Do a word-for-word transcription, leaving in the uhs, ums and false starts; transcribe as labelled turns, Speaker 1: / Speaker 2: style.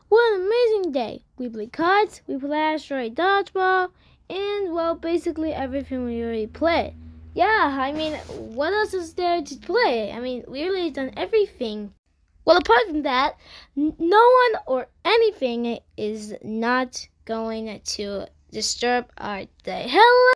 Speaker 1: What an amazing day. We played cards, we played asteroid dodgeball, and, well, basically everything we already played. Yeah, I mean, what else is there to play? I mean, we really done everything. Well, apart from that, n- no one or anything is not going to disturb our day. Hello!